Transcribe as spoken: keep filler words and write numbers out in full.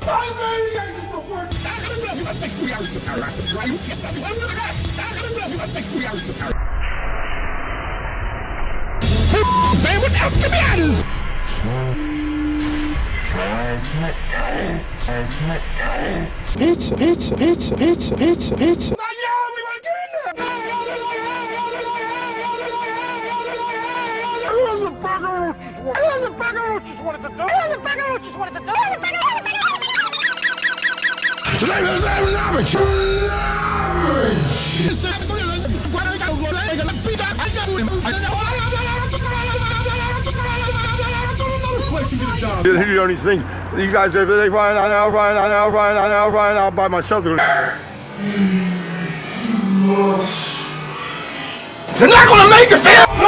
Say without the matters. It's, it's, it's, it's, it's, it's. You don't even think you guys are they fine, I know, fine, I know, fine, I know, fine, I'll buy myself. You're not gonna make it, man!